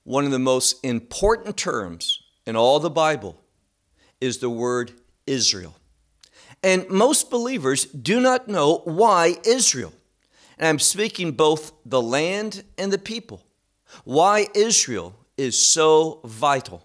One of the most important terms in all the Bible is the word Israel. And most believers do not know why Israel. And I'm speaking both the land and the people. Why Israel is so vital.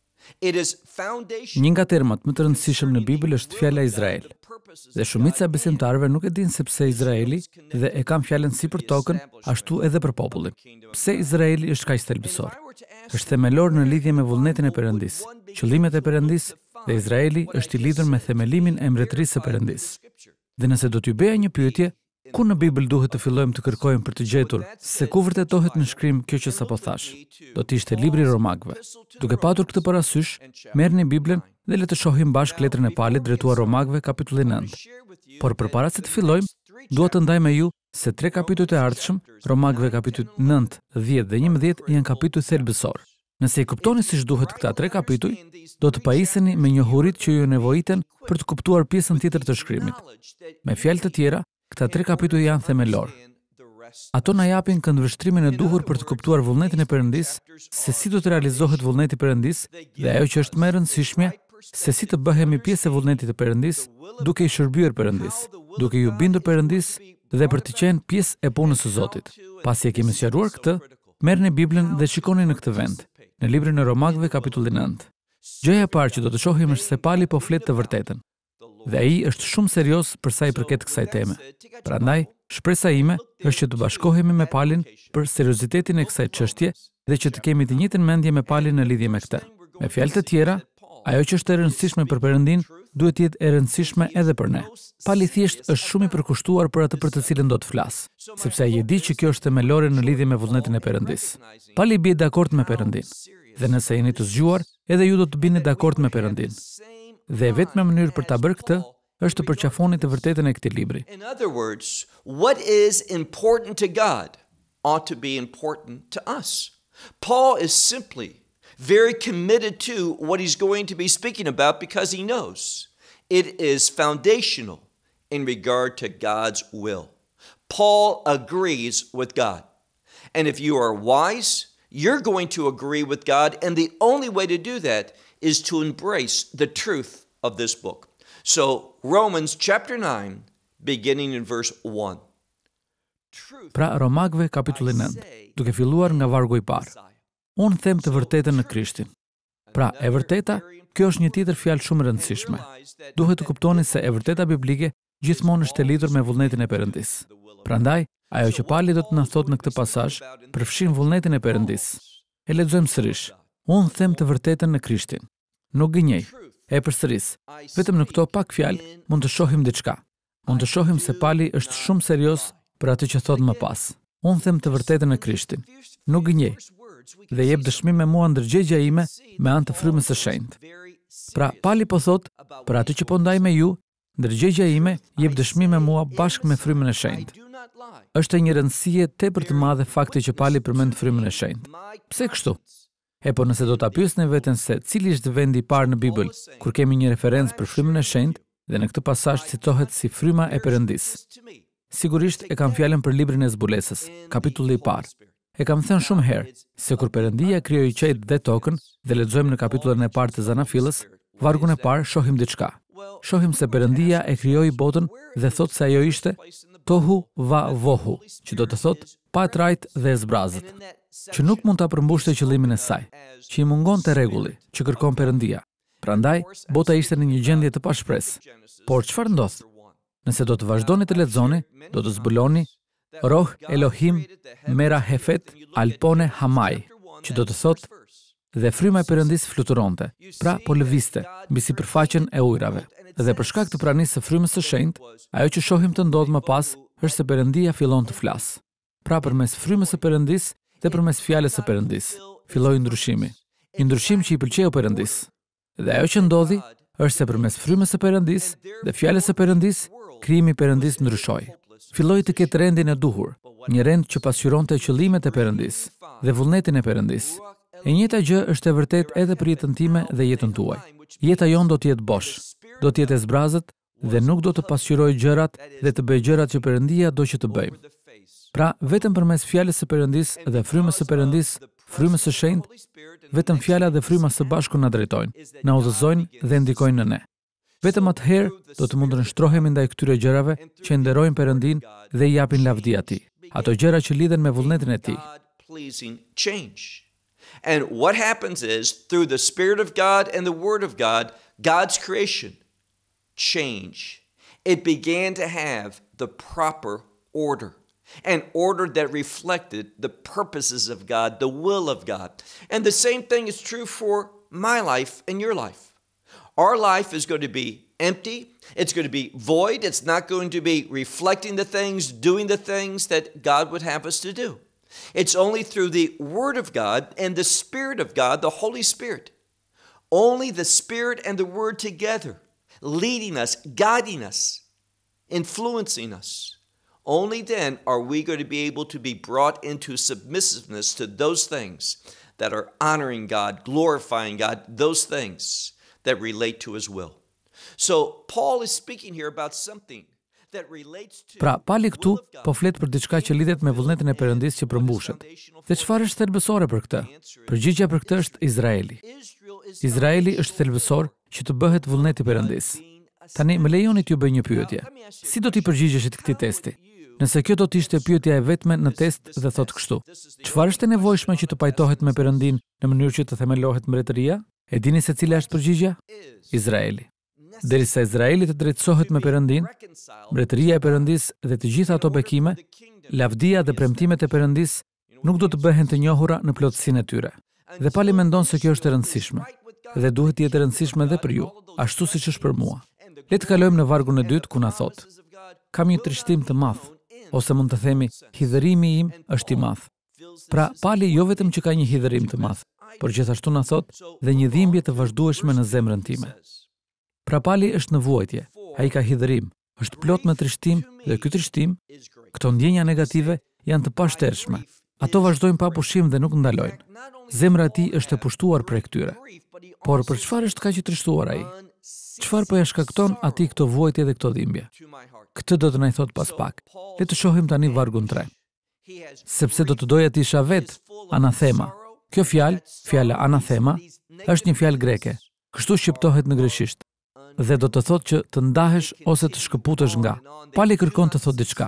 It is foundation. Një nga termat më të rëndësishëm në Bibël është fjala Izrael. Dhe shumica e besimtarëve nuk e dinë se pse Izraeli dhe e kanë fjalën si për tokën, ashtu edhe për popullin. Pse Izraeli është kaq thelbësor? Është themelor në lidhje me vullnetin e Perëndis, qëllimet e Perëndis, dhe Izraeli është i lidhur me themelimin e mbretërisë së Perëndis. Dhe nëse do t'ju bëja një pyetje, ku në Bibël duhet të fillojmë të kërkojmë për të gjetur se ku vërtetohet në shkrim kjo që sapo thash? Do të ishte libri i Romakëve. Duke patur këtë parasysh, merrni Biblën dhe le të shohim bashkë letrën e Palit drejtuar Romakëve kapitulli 9. Por përpara se të fillojmë, dua të ndaj me ju se 3 kapitujt e ardhshëm, Romakëve kapitujt 9, 10 dhe 11 janë kapituj thelbësor. Nëse i kuptoni siç duhet këta 3 kapituj, do të pajiseni me njohuritë që ju nevojiten për të kuptuar pjesën tjetër të shkrimit. Me fjalë të tjera, këta 3 kapituj janë themelor. Ato na japin këndvështrimin e duhur për të kuptuar vullnetin e Perëndis, se si do të realizohet vullneti i Perëndis, dhe ajo që është më e rëndësishme, se si të bëhemi pjesë e vullnetit të Perëndis, duke i shërbyer Perëndis, duke ju bindur Perëndis dhe për të qenë pjesë e punës së Zotit. Pasi e kemi sqaruar këtë, merrni Biblën dhe shikoni në këtë vend, në librin e Romakëve kapitulli 9. Gjëja e parë që do të shohim është se Pali po flet të vërtetën. Dhe ai është shumë serioz për sa i përket kësaj teme. Prandaj, shpresa ime është që të bashkohemi me Palin për seriozitetin e kësaj çështje dhe që të kemi të njëjtën mendje me Palin në lidhje me këtë. Me fjalë të tjera, ajo që është e rëndësishme për Perëndin duhet të jetë e rëndësishme edhe për ne. Pali thjesht është shumë i përkushtuar për atë për të cilën do të flas, sepse ai e di që kjo është themelore në lidhje me vullnetin e Perëndis. Pali bie dakord me Perëndin. Dhe nëse jeni të zgjuar, edhe ju do të bini dakord me Perëndin. Dhe vetëm mënyrë për ta bërë këtë është të përqafoni të vërtetën e këtij libri. In other words, what is important to God ought to be important to us. Paul is simply very committed to what he's going to be speaking about because he knows it is foundational in regard to God's will. Paul agrees with God. And if you are wise, you're going to agree with God, and the only way to do that is to embrace the truth of this book. So, Romans chapter 9, beginning in verse 1. Pra Romakëve kapitulli 9, duke filluar nga vargu i parë. Unë them të vërtetën në Krishtin. Pra, e vërteta, kjo është një tjetër fjalë shumë e rëndësishme. Duhet të kuptoni se e vërteta biblike gjithmonë është e lidhur me vullnetin e Perëndis. Prandaj, ajo që Pali do të na thotë në këtë pasazh përfshin vullnetin e Perëndis. E lexojmë sërish. Unë them të vërtetën në Krishtin. Nuk gënjej. E përsëris. Vetëm në këto pak fjalë mund të shohim diçka. Mund të shohim se Pali është shumë serioz për atë që thot më pas. Unë them të vërtetën në Krishtin. Nuk gënjej. Dhe jep dëshmi me mua ndërgjegjja ime me anë të frymës së shenjtë. Pra, Pali po thot, për atë që po ndaj me ju, ndërgjegjja ime jep dëshmi me mua bashkë me frymën e shenjtë. Është një rëndësie tepër të madhe fakti që Pali përmend frymën e shenjtë. Pse kështu? Po nëse do ta pyesni veten se cili është vendi i parë në Bibël kur kemi një referencë për frymën e shenjtë, dhe në këtë pasazh citohet si fryma e Perëndis. Sigurisht e kam fjalën për librin e zbulesës, kapitulli i parë. E kam thënë shumë herë se kur Perëndia krijoi qiellin dhe tokën, dhe lexojmë në kapitullin e parë të Zanafillës, vargun e parë shohim diçka. Shohim se Perëndia e krijoi botën dhe thot se ajo ishte tohu va vohu, që do të thotë pa trajt dhe zbrazët, që nuk mund ta përmbushte qëllimin e saj, që i mungonte rregulli që kërkon Perëndia. Prandaj, bota ishte në një gjendje të pashpresë. Por çfarë ndodh? Nëse do të vazhdoni të lexoni, do të zbuloni Roh Elohim Mera Hefet Alpone Hamai, që do të thotë dhe fryma e Perëndis fluturonte, pra po lëvizte mbi sipërfaqen e ujrave. Dhe për shkak të pranisë së frymës së shenjtë, ajo që shohim të ndodh më pas është se Perëndia fillon të flasë. Pra përmes frymës së Perëndis dhe përmes fjalës së Perëndis, filloi ndryshimi. Një ndryshim që i pëlqeu Perëndis. Dhe ajo që ndodhi është se përmes frymës së Perëndis dhe fjalës së Perëndis, krijimi i Perëndis ndryshoi. Filloi të ketë rendin e duhur, një rend që pasqyronte qëllimet e Perëndis dhe vullnetin e Perëndis. E njëjta gjë është e vërtetë edhe për jetën time dhe jetën tuaj. Jeta jon do të jetë bosh, do të jetë e zbrazët dhe nuk do të pasqyrojë gjërat dhe të bëjë gjërat që Perëndia do që të bëjmë. Pra, vetëm përmes fjalës së Perëndis dhe frymës së Perëndis frymës së shenjtë, vetëm fjala dhe fryma së bashku na drejtojnë, na udhëzojnë dhe ndikojnë në ne. Vetëm atëherë do të mund të nshtrohemi ndaj këtyre gjërave që nderojnë Perëndin dhe i japin lavdi atij. Ato gjëra që lidhen me vullnetin e tij. And what happens is, through the Spirit of God and the Word of God, God's creation change. It began to have the proper order, an order that reflected the purposes of God, the will of God. And the same thing is true for my life and your life. Our life is going to be empty. It's going to be void. It's not going to be reflecting the things, doing the things that God would have us to do. It's only through the Word of God and the Spirit of God, the Holy Spirit. Only the Spirit and the Word together, leading us, guiding us, influencing us. Only then are we going to be able to be brought into submissiveness to those things that are honoring God, glorifying God, those things that relate to His will. So Paul is speaking here about something. Pra, pali këtu po flet për diçka që lidhet me vullnetin e Perëndis që përmbushet. Dhe çfarë është thelbësore për këtë? Përgjigjja për këtë është Izraeli. Izraeli është thelbësor që të bëhet vullneti i Perëndis. Tani më lejoni t'ju bëj një pyetje. Si do t'i përgjigjeshit këtij testi? Nëse kjo do të ishte pyetja e vetme në test dhe thotë kështu: çfarë është e nevojshme që të pajtohet me Perëndin në mënyrë që të themelohet mbretëria? E dini se cila është përgjigjja? Izraeli. Derisa Izraeli të drejtësohet me Perëndin, mbretëria e Perëndis dhe të gjitha ato bekime, lavdia dhe premtimet e Perëndis nuk do të bëhen të njohura në plotësinë e tyre. Dhe Pali mendon se kjo është e rëndësishme dhe duhet të jetë e rëndësishme edhe për ju, ashtu siç është për mua. Le të kalojmë në vargun e dytë ku na thotë: kam një trishtim të madh, ose mund të themi hidhërimi im është i madh. Pra, Pali jo vetëm që ka një hidhërim të madh, por gjithashtu na thotë dhe një dhimbje të vazhdueshme në zemrën time. Pra, Pali është në vuajtje, ai ka hidhërim, është plot me trishtim dhe ky trishtim, këto ndjenja negative janë të pashtershme. Ato vazhdojnë pa pushim dhe nuk ndalojnë. Zemra e tij është e pushtuar prej këtyre. Por për çfarë është kaq i trishtuar ai? Çfarë po ja shkakton atij këto vuajtje dhe këto dhimbje? Këtë do të na i thot pas pak. Le të shohim tani vargun 3. Sepse do të doja të isha vet anathema. Kjo fjala anathema, është një fjalë greke. Kështu shqiptohet në grekisht. Dhe do të thotë që të ndahesh ose të shkëputesh nga. Pali kërkon të thotë diçka.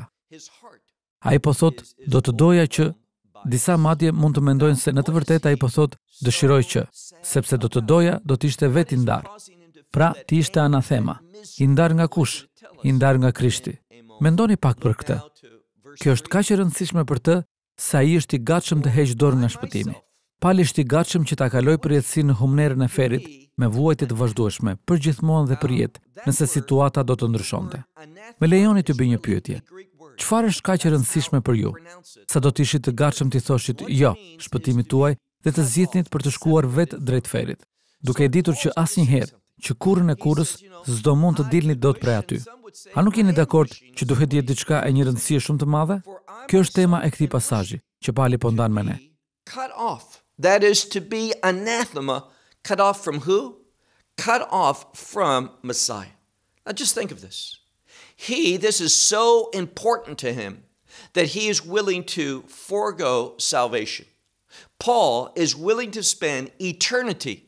Ai po thotë, do të doja që, disa madje mund të mendojnë se në të vërtetë ai po thotë, dëshiroj që, sepse do të doja do të ishte vetë i ndar. Pra, ti ishte anathema. I ndar nga kush? I ndar nga Krishti. Mendoni pak për këtë. Kjo është kaq e rëndësishme për të, sa ai është i gatshëm të heqë dorë nga shpëtimi. Pali është i gatshëm që ta kaloj përjetësinë në humnerën e ferit, me vuajtje të vazhdueshme, për gjithmonë dhe për jetë, nëse situata do të ndryshonte. Me lejoni t'ju bëj një pyetje. Çfarë është kaq e rëndësishme për ju? Sa do të ishit të gatshëm t'i thoshit jo shpëtimit tuaj dhe të zgjidhnit për të shkuar vetë drejt ferit, duke e ditur që asnjëherë, që kurrën e kurrës s'do mund të dilni dot prej aty. A nuk jeni dakord që duhet të jetë diçka e një rëndësie shumë të madhe? Kjo është tema e këtij pasazhi që Pali po ndan me ne. Cut off. That is to be anathema. Cut off from who? Cut off from Messiah. Now just think of this. This is so important to him that he is willing to forego salvation. Paul is willing to spend eternity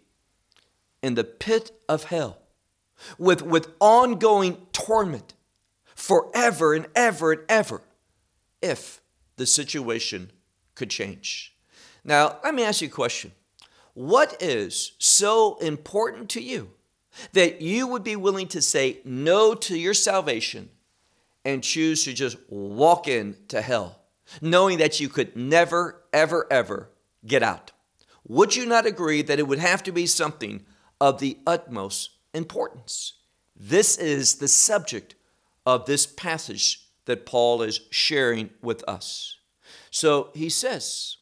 in the pit of hell with ongoing torment forever and ever and ever if the situation could change. Now, let me ask you a question. What is so important to you that you would be willing to say no to your salvation and choose to just walk into hell, knowing that you could never, ever, ever get out? Would you not agree that it would have to be something of the utmost importance? This is the subject of this passage that Paul is sharing with us. So he says,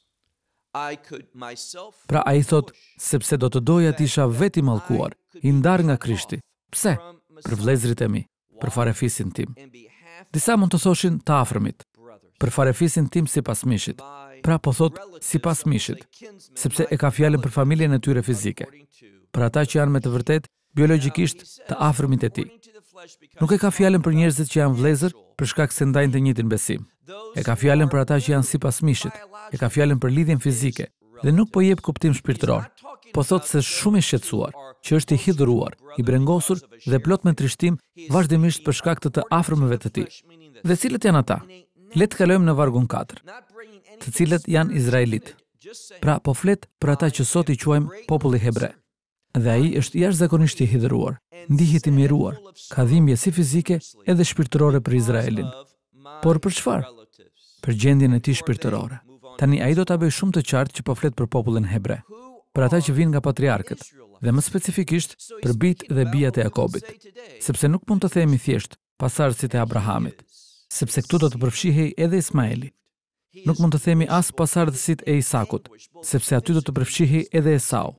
Pra ai thot, sepse do të doja të isha vetë i mallkuar, i ndar nga Krishti. Pse? Për vëllezërit e mi, për farefisin tim. Disa mund të thoshin të afërmit, për farefisin tim sipas mishit. Pra po thot sipas mishit, sepse e ka fjalën për familjen e tyre fizike. Për ata që janë me të vërtet biologjikisht të afërmit e tij. Nuk e ka fjalën për njerëzit që janë vëllezër për shkak se ndajnë të njëjtin besim. E ka fjalën për ata që janë sipas mishit. E ka fjalën për lidhjen fizike, dhe nuk po jep kuptim shpirtëror. Po thot se shumë i shqetësuar, që është i hidhuruar, i brengosur dhe plot me trishtim vazhdimisht për shkak të afërmëve të tij. Dhe cilët janë ata? Le të kalojmë në vargun 4, të cilët janë izraelit. Pra po flet për ata që sot i quajmë populli hebre. Dhe ai është jashtëzakonisht i hidhuruar, ndihet i miruar, ka dhimbje si fizike edhe shpirtërore për Izraelin. Por për çfarë? Për gjendjen e tij shpirtërore. Tani ai do ta bëjë shumë të qartë që po flet për popullin hebre, për ata që vinë nga patriarkët, dhe më specifikisht për bijtë dhe bijat e Jakobit, sepse nuk mund të themi thjesht pasardhësit e Abrahamit, sepse këtu do të përfshihej edhe Ismaeli. Nuk mund të themi as pasardhësit e Isakut, sepse aty do të përfshihej edhe Esau.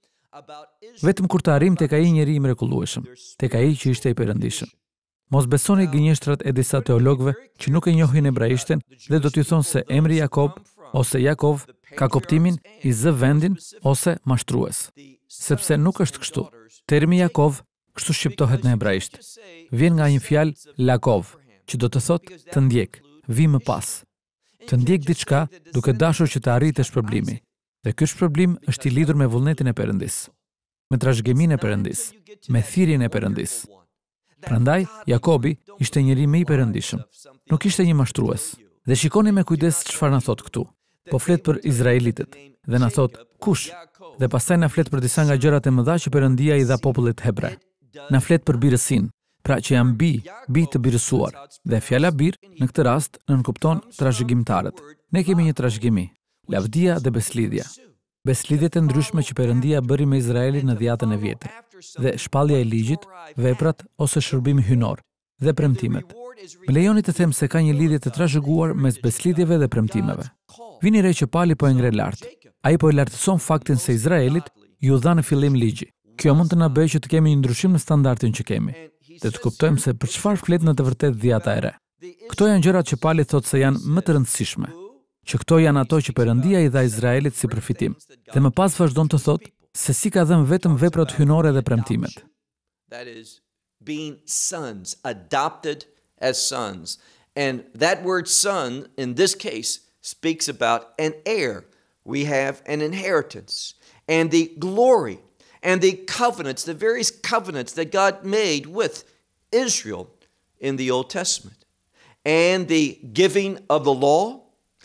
Vetëm kur të arrim tek ai njeri i mrekullueshëm, tek ai që ishte i perëndishëm. Mos besoni gënjeshtrat e disa teologëve që nuk e njohin hebraishten dhe do t'ju thonë se emri Jakob ose Jakov ka kuptimin i zë vendin ose mashtrues. Sepse nuk është kështu. Termi Jakov kështu shqiptohet në hebraisht. Vjen nga një fjalë lakov, që do të thotë të ndjek, vi më pas. Të ndjek diçka duke dashur që të arritësh shpërblimi. Dhe ky shpërblim është i lidhur me vullnetin e Perëndis, me trashëgiminë e Perëndis, me thirrjen e Perëndis. Prandaj Jakobi ishte njeri më i perëndishëm, nuk ishte një mashtrues. Dhe shikoni me kujdes çfarë na thot këtu. Po flet për izraelitët dhe na thot kush? Dhe pastaj na flet për disa nga gjërat e mëdha që Perëndia i dha popullit hebre. Na flet për birësinë, pra që janë bi të birësuar. Dhe fjala bir në këtë rast nënkupton trashëgimtarët. Ne kemi një trashëgimi, lavdia dhe beslidhja. Beslidhjet e ndryshme që Perëndia bëri me Izraelin në dhjetën e vjetër, dhe shpallja e ligjit, veprat ose shërbimi hynor dhe premtimet. Më lejoni të them se ka një lidhje të trashëguar mes beslidhjeve dhe premtimeve. Vini re që pali po e ngre lart. Ai po e lartëson faktin se Izraelit ju dha në fillim ligji. Kjo mund të na bëjë që të kemi një ndryshim në standardin që kemi, dhe të kuptojmë se për çfarë flet në të vërtetë dhjata e re. Këto janë gjërat që Pali thotë se janë më të rëndësishme, që këto janë ato që Perëndia i dha Izraelit si përfitim, dhe më pas vazhdon të thotë se si ka dhënë vetëm veprat hynore dhe premtimet. That is being sons, adopted as sons. And that word son in this case speaks about an heir. We have an inheritance and the glory and the covenants, the various covenants that God made with Israel in the Old Testament, and the giving of the law,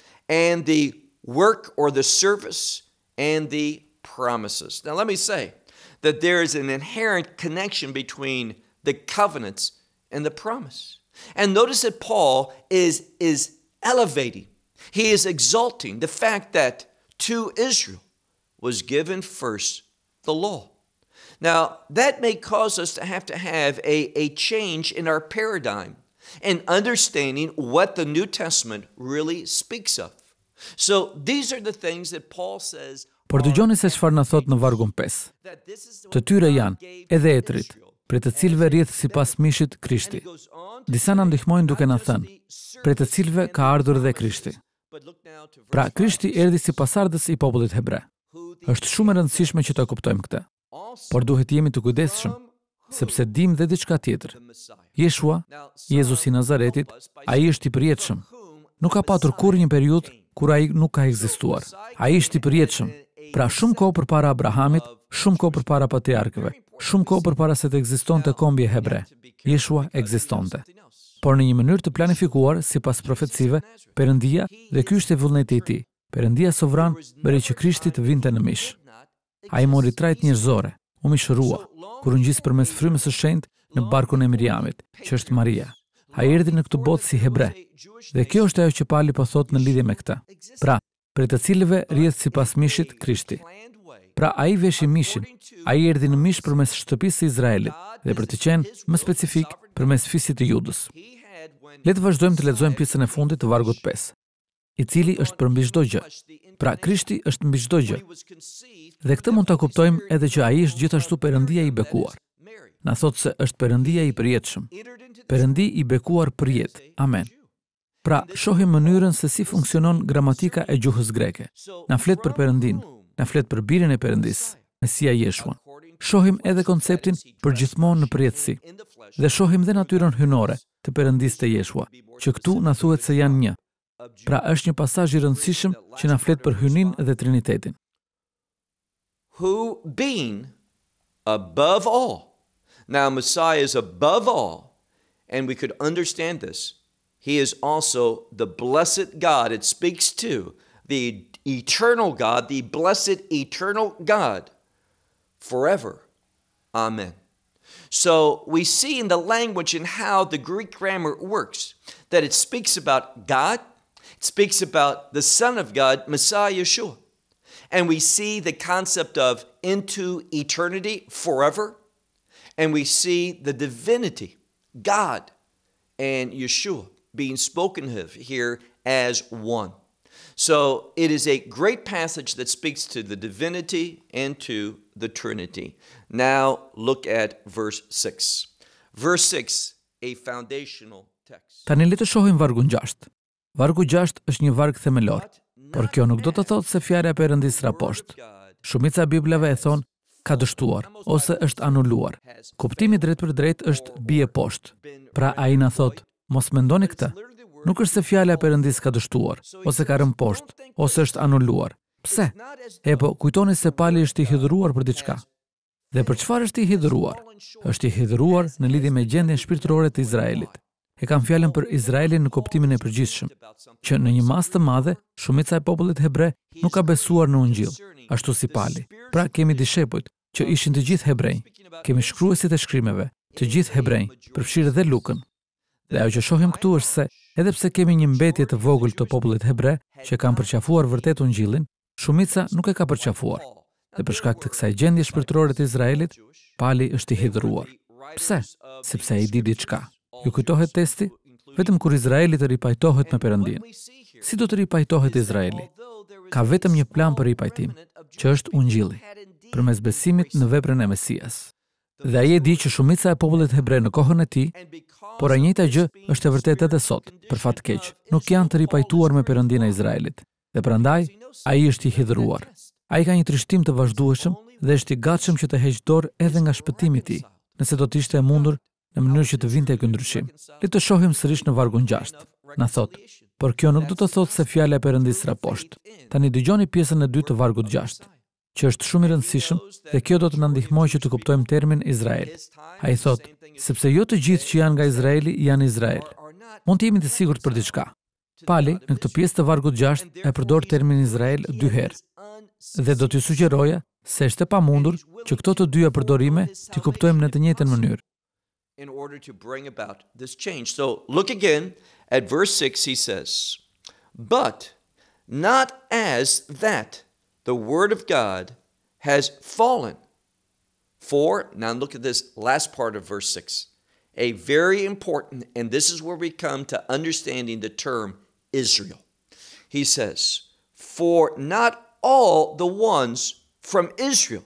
and the work or the service, and the promises. Now let me say that there is an inherent connection between the covenants and the promise. And notice that Paul is elevating, he is exalting the fact that to Israel was given first the law. Now, that may cause us to have a change in our paradigm and understanding what the New Testament really speaks of. So, these are the things that Paul says. Por dëgjoni se çfarë na thot në vargun 5. Të tyre janë edhe etrit, prej të cilëve rrjedh sipas mishit Krishti. Disa na ndihmojnë duke na thënë, prej të cilëve ka ardhur dhe Krishti. Pra, Krishti erdhi si pasardhës i popullit hebre. Është shumë e rëndësishme që ta kuptojmë këtë. Por duhet jemi të kujdesshëm, sepse dim dhe diçka tjetër. Jeshua, Jezusi i Nazaretit, ai është i përjetshëm. Nuk ka patur kurrë një periudhë kur ai nuk ka ekzistuar. Ai është i përjetshëm. Pra shumë kohë përpara Abrahamit, shumë kohë përpara patriarkëve, shumë kohë përpara se të ekzistonte kombje hebre, Jeshua ekzistonte. Por në një mënyrë të planifikuar, sipas profecive, Perëndia, dhe ky ishte vullneti i tij, Perëndia sovran bëri që Krishti të vinte në mish. Ai mori trajt njerëzore, u mishërua, kur u ngjis përmes frymës së shenjtë në barkun e Miriamit, që është Maria. Ai erdhi në këtë botë si hebre. Dhe kjo është ajo që Pali po thot në lidhje me këtë. Pra, prej të cilëve rrjedh sipas mishit Krishti. Pra ai veshi mishin, ai erdhi në mish përmes shtëpisë së Izraelit, dhe për të qenë më specifik përmes fisit të Judës. Le të vazhdojmë të lexojmë pjesën e fundit të vargut 5, i cili është për mbi çdo gjë. Pra Krishti është mbi çdo gjë. Dhe këtë mund ta kuptojmë edhe që ai është gjithashtu Perëndia i bekuar. Na thotë se është Perëndia i përjetshëm. Perëndi i bekuar për jetë. Amen. Pra, shohim mënyrën se si funksionon gramatika e gjuhës greke. Na flet për Perëndin, na flet për birin e Perëndis, Mesia Jeshuan. Shohim edhe konceptin për gjithmonë në përjetësi. Dhe shohim dhe natyrën hynore të Perëndisë të Jeshua, që këtu na thuhet se janë një. Pra është një pasazh i rëndësishëm që na flet për hynin dhe Trinitetin. who being above all. Now, Messiah is above all, and we could understand this. He is also the blessed God. It speaks to the eternal God, the blessed eternal God, forever. Amen. So we see in the language and how the Greek grammar works that it speaks about God, it speaks about the Son of God, Messiah Yeshua. And we see the concept of into eternity, forever. And we see the divinity, God and Yeshua, being spoken of here as one. So it is a great passage that speaks to the divinity and to the Trinity. Now look at verse 6. Verse 6, a foundational text. Tani le të shohim vargun 6. Vargu 6 është një varg themelor, por kjo nuk do të thotë se fjala e Perëndisë ra poshtë. Shumica e Biblave e thon ka dështuar ose është anuluar. Kuptimi drejt për drejt është bie poshtë. Pra ai na thot, mos mendoni këtë. Nuk është se fjala e Perëndisë ka dështuar ose ka rënë poshtë ose është anuluar. Pse? Po kujtoni se pali është i hidhuruar për diçka. Dhe për çfarë është i hidhuruar? Është i hidhuruar në lidhje me gjendjen shpirtërore të Izraelit. E kam fjalën për Izraelin në kuptimin e përgjithshëm, që në një masë të madhe, shumica e popullit hebre nuk ka besuar në Ungjil, ashtu si pali. Pra kemi dishepujt që ishin të gjithë hebrej, kemi shkruesit e shkrimeve, të gjithë hebrej, përfshirë dhe Lukën. Dhe ajo që shohim këtu është se, edhe pse kemi një mbetje të vogël të popullit hebre që kanë përqafuar vërtet Ungjilin, shumica nuk e ka përqafuar. Dhe për shkak të kësaj gjendje shpirtërore të Izraelit, pali është i hidhuruar. Pse? Sepse ai di diçka. Ju kujtohet testi? Vetëm kur Izraeli të ripajtohet me Perëndin. Si do të ripajtohet Izraeli? Ka vetëm një plan për ripajtim, që është Ungjilli, përmes besimit në veprën e Mesias. Dhe ai e di që shumica e popullit hebre në kohën e tij, por e njëjta gjë është e vërtetë edhe sot, për fat të keq, nuk janë të ripajtuar me Perëndin e Izraelit. Dhe prandaj ai është i hidhuruar. Ai ka një trishtim të vazhdueshëm dhe është i gatshëm që të heqë dorë edhe nga shpëtimi i tij, nëse do të ishte e mundur në mënyrë që të vinte ky ndryshim. Le të shohim sërish në vargun 6. Na thot, por kjo nuk do të thotë se fjala e Perëndisë ra poshtë. Tani dëgjoni pjesën e 2 të vargut 6, që është shumë i rëndësishëm dhe kjo do të na ndihmojë që të kuptojmë termin Izrael. Ai thot, sepse jo të gjithë që janë nga Izraeli janë Izrael. Mund të jemi të sigurt për diçka. Pali në këtë pjesë të vargut 6 e përdor termin Izrael 2 herë. Dhe do t'ju sugjeroja se është e pamundur që këto të dyja përdorime t'i kuptojmë në të njëjtën mënyrë. In order to bring about this change. So look again at verse 6, he says, but not as that the word of God has fallen. For, now look at this last part of verse 6, a very important, and this is where we come to understanding the term Israel. He says, for not all the ones from Israel,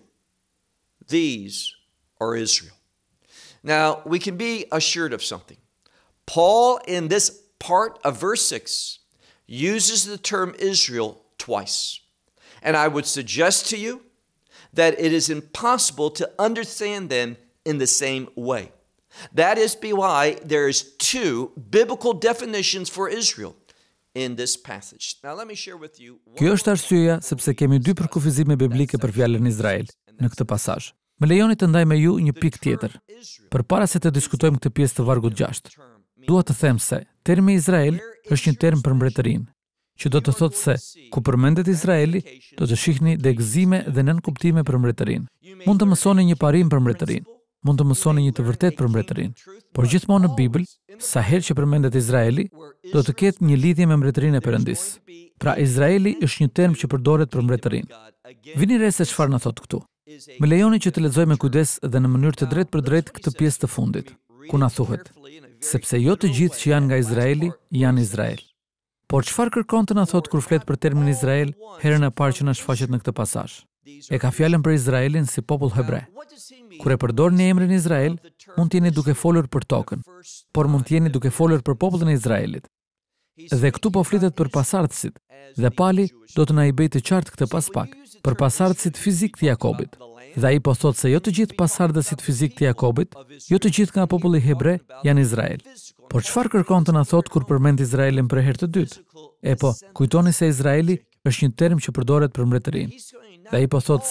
these are Israel. Now, we can be assured of something. Paul, in this part of verse 6, uses the term Israel twice. And I would suggest to you that it is impossible to understand them in the same way. That is why there is 2 biblical definitions for Israel in this passage. Now, let me share with you. Kjo është arsyeja sepse kemi 2 përkufizime biblike për fjalën Izrael në këtë pasazh. Më lejoni të ndaj me ju një pikë tjetër. Përpara se të diskutojmë këtë pjesë të vargut 6, dua të them se termi Izrael është një term për mbretërinë, që do të thotë se ku përmendet Izraeli, do të shihni degëzime dhe nënkuptime për mbretërinë. Mund të mësoni një parim për mbretërinë, mund të mësoni një të vërtetë për mbretërinë, por gjithmonë në Bibël, sa herë që përmendet Izraeli, do të ketë një lidhje me mbretërinë e Perëndisë. Pra Izraeli është një term që përdoret për mbretërinë. Vini re se çfarë na thot këtu. Më lejoni që të lexoj me kujdes dhe në mënyrë të drejtë për drejtë këtë pjesë të fundit, ku na thuhet, sepse jo të gjithë që janë nga Izraeli janë Izrael. Por çfarë kërkon të na thot kur flet për termin Izrael herën e parë që na shfaqet në këtë pasazh? E ka fjalën për Izraelin si popull hebre. Kur e përdorni emrin Izrael, mund të jeni duke folur për tokën, por mund të jeni duke folur për popullin e Izraelit. Dhe këtu po flitet për pasardhësit, dhe Pali do të na i bëjë të qartë këtë pas pak, për pasardhësit fizik të Jakobit. Dhe ai po thotë se jo të gjithë pasardhësit fizik të Jakobit, jo të gjithë nga populli hebre janë Izrael. Por çfarë kërkon të na thotë kur përmend Izraelin për herë të dytë? Po, kujtoni se Izraeli është një term që përdoret për mbretërinë. Dhe ai po thotë se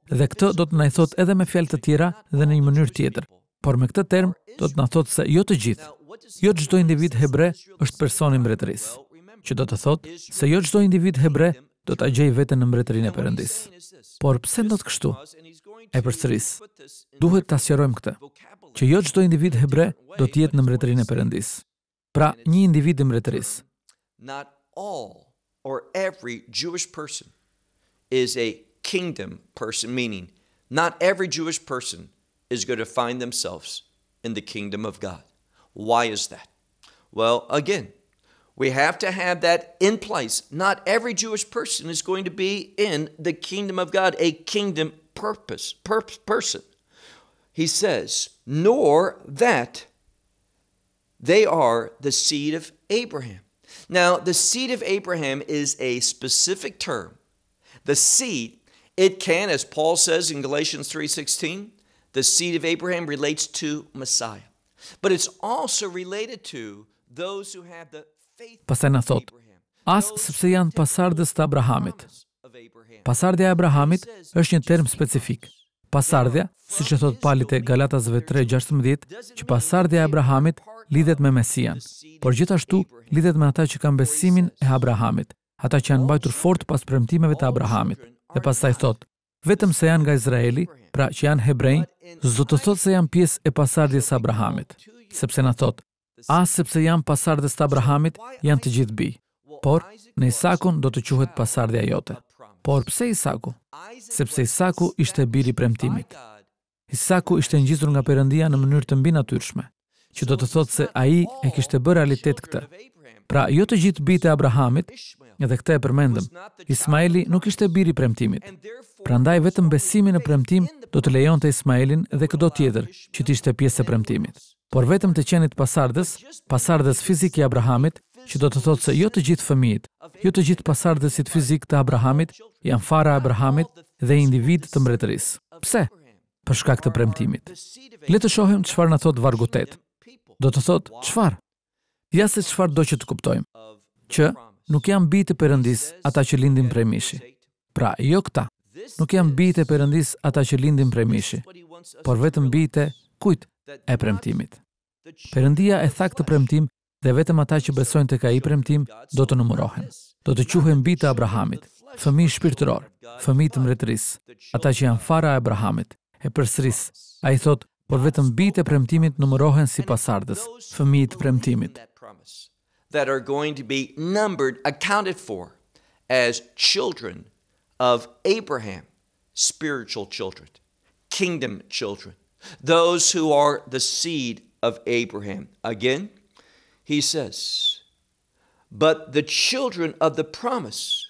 Dhe këtë do të na i thot edhe me fjalë të tjera dhe në një mënyrë tjetër. Por me këtë term do të na thot se jo të gjithë, jo çdo individ hebre është person i mbretërisë. Që do të thot se jo çdo individ hebre do ta gjejë veten në mbretërinë e Perëndisë. Por pse ndodh kështu? E përsëris. Duhet ta sqarojmë këtë, që jo çdo individ hebre do të jetë në mbretërinë e Perëndisë. Pra, një individ i mbretërisë. Not all or every Jewish person is a kingdom person, meaning not every Jewish person is going to find themselves in the kingdom of God. Why is that? Well, again, we have to have that in place. Not every Jewish person is going to be in the kingdom of God, a kingdom person. He says, nor that they are the seed of Abraham. Now, the seed of Abraham is a specific term. The seed, it can, as Paul says in Galatians 3:16, the seed of Abraham relates to Messiah. But it's also related to those who have the faith Pastaj na thot, as sepse janë pasardhës të Abrahamit. Pasardhja e Abrahamit është një term specifik. Pasardhja, siç e thot Pali te Galatasve 3:16, që pasardhja e Abrahamit lidhet me Mesian, por gjithashtu lidhet me ata që kanë besimin e Abrahamit, ata që janë mbajtur fort pas premtimeve të Abrahamit. Dhe pastaj thot, vetëm se janë nga Izraeli, pra që janë hebrej, s'do të thot se janë pjesë e pasardhjes së Abrahamit, sepse na thot, as sepse janë pasardhës të Abrahamit, janë të gjithë bij. Por në Isakun do të quhet pasardhja jote. Por pse Isaku? Sepse Isaku ishte biri i premtimit. Isaku ishte ngjisur nga Perëndia në mënyrë të mbinatyrshme, që do të thotë se ai e kishte bërë realitet këtë. Pra, jo të gjithë bijtë e Abrahamit, edhe këtë e përmendëm, Ismaeli nuk ishte biri i premtimit. Prandaj vetëm besimi në premtim do të lejonte Ismaelin dhe çdo tjetër që të ishte pjesë e premtimit. Por vetëm të qenit pasardhës fizik i Abrahamit, që do të thotë se jo të gjithë fëmijët, jo të gjithë pasardhësit fizik të Abrahamit janë fara e Abrahamit dhe individ të mbretërisë. Pse? Për shkak të premtimit. Le të shohim çfarë na thot vargu 8. Do të thotë çfarë? Ja se çfarë do që të kuptojmë. Që nuk janë bijtë e Perëndisë ata që lindin prej mishi. Pra, jo këta. Nuk janë bijtë e Perëndisë ata që lindin prej mishi, por vetëm bijtë kujt? E premtimit. Perëndia e tha këtë premtim dhe vetëm ata që besojnë tek ai premtim do të numërohen. Do të quhen bijtë e Abrahamit, fëmijë shpirtëror, fëmijë të mbretërisë, ata që janë fara e Abrahamit. E përsëris, ai thot, por vetëm bijtë e premtimit numërohen si pasardhës, fëmijë të premtimit. That are going to be numbered, accounted for as children of Abraham, spiritual children, kingdom children, those who are the seed of Abraham. Again, he says, but the children of the promise,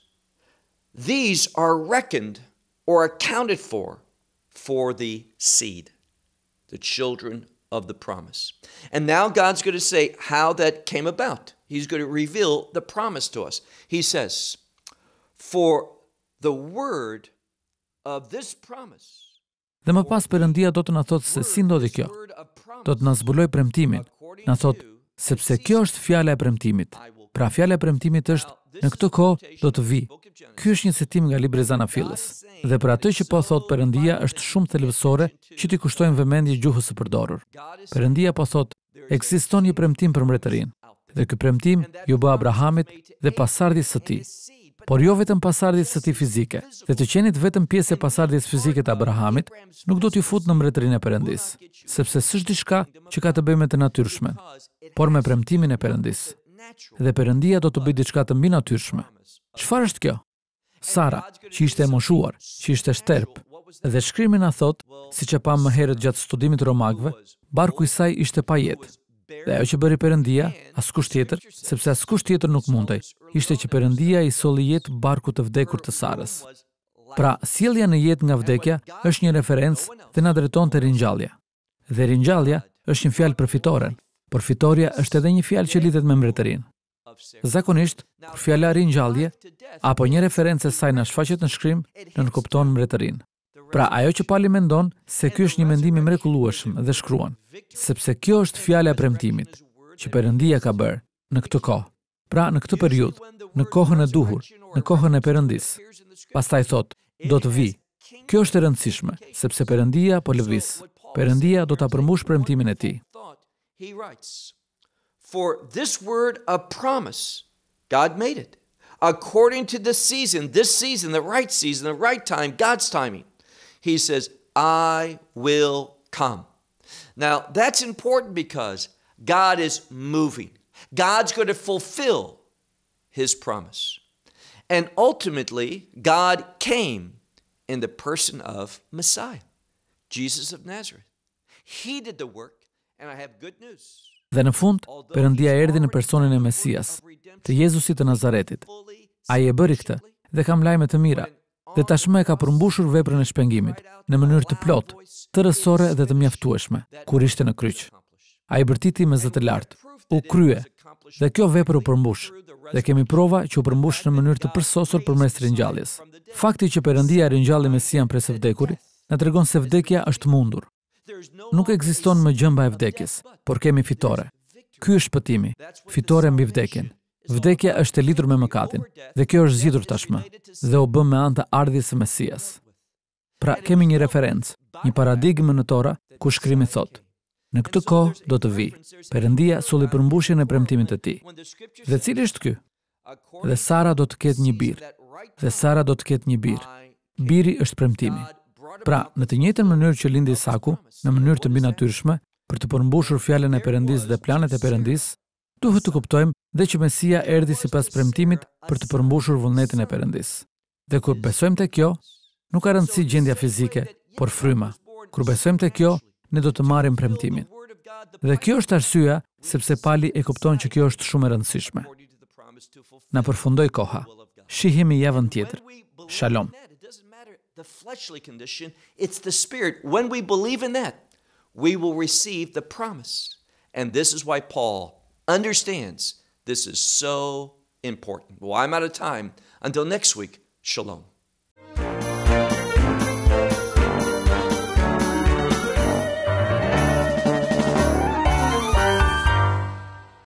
these are reckoned or accounted for the seed, the children of the promise. And now God's going to say how that came about. He's going to reveal the promise to us. He says, for the word of this promise. Dhe më pas Perëndia do të na thotë se si ndodhi kjo. Do të na zbuloj premtimin. Na thotë, sepse kjo është fjala e premtimit. Pra fjala e premtimit është në këtë kohë do të vi. Ky është një citim nga libri Zanafillës. Dhe për atë që po thotë Perëndia është shumë thelbësore që t'i kushtojmë vëmendje gjuhës së përdorur. Perëndia po thotë, ekziston një premtim për mbretërinë. Dhe ky premtim ju bë Abrahamit dhe pasardhjes së tij. Por jo vetëm pasardhjes së tij fizike. Dhe të qenit vetëm pjesë e pasardhjes fizike të Abrahamit nuk do t'ju futë në mbretërinë e Perëndisë, sepse s'është diçka që ka të bëjë me të natyrshmen, por me premtimin e Perëndisë. Dhe Perëndia do të bëjë diçka të mbinatyrshme. Çfarë është kjo? Sara, që ishte e moshuar, që ishte shterp, dhe shkrimi na thot, siç e pam më herët gjatë studimit të Romakëve, barku i saj ishte pa jetë. Dhe ajo që bëri Perëndia, askush tjetër, sepse askush tjetër nuk mundej, ishte që Perëndia i solli jetë barkut të vdekur të Sarës. Pra, sjellja në jetë nga vdekja është një referencë dhe na drejton te ringjallja. Dhe ringjallja është një fjalë për fitoren, por fitoria është edhe një fjalë që lidhet me mbretërinë. Zakonisht, kur fjala ringjallje apo një referencë e saj na shfaqet në shkrim, nënkupton mbretërinë. Pra, ajo që Pali mendon se ky është një mendim i mrekullueshëm dhe shkruan, sepse kjo është fjala e premtimit që Perëndia ka bërë në këtë kohë. Pra, në këtë periudhë, në kohën e duhur, në kohën e Perëndisë. Pastaj thot, do të vi. Kjo është e rëndësishme, sepse Perëndia po lëviz. Perëndia do ta përmbush premtimin e tij. He writes, "For this word of promise, God made it. According to the season, the right time, God's timing. He says, I will come." Now, that's important because God is moving. God's going to fulfill His promise. And ultimately, God came in the person of Messiah, Jesus of Nazareth. He did the work, and I have good news. Dhe në fund, Perëndia erdhi në personin e Mesias, të Jezusit të Nazaretit. Ai e bëri këtë dhe kam lajme të mira. Dhe tashmë e ka përmbushur veprën e shpengimit në mënyrë të plotë, të rësore dhe të mjaftueshme, kur ishte në kryq. Ai bërtiti me zë të lartë, u krye, dhe kjo vepër u përmbush, dhe kemi prova që u përmbush në mënyrë të përsosur përmes ringjalljes. Fakti që Perëndia ringjalli Mesian prej së vdekurit, na tregon se vdekja është mundur. Nuk ekziston më gjëmba e vdekjes, por kemi fitore. Ky është shpëtimi, fitore mbi vdekjen. Vdekja është e lidhur me mëkatin, dhe kjo është zgjidhur tashmë, dhe u bë me anë të ardhjes së Mesias. Pra, kemi një referencë, një paradigmë në Tora, ku shkrimi thotë: në këtë kohë do të vi, Perëndia solli përmbushjen e premtimit të tij. Dhe cili është ky? Dhe Sara do të ketë një bir. Dhe Sara do të ketë një bir. Biri është premtimi. Pra, në të njëjtën mënyrë që lindi Isaku, në mënyrë të mbinatyrshme, për të përmbushur fjalën e Perëndisë dhe planet e Perëndisë, duhet të kuptojmë dhe që Mesia erdhi sipas premtimit për të përmbushur vullnetin e Perëndisë. Dhe kur besojmë te kjo, nuk ka rëndësi gjendja fizike, por fryma. Kur besojmë te kjo, ne do të marrim premtimin. Dhe kjo është arsyeja sepse Pali e kupton që kjo është shumë e rëndësishme. Na përfundoi koha. Shihemi javën tjetër. Shalom. The fleshly condition, it's the spirit. When we believe in that, we will receive the promise. And this is why Paul understands this is so important. Well, I'm out of time. Until next week, shalom.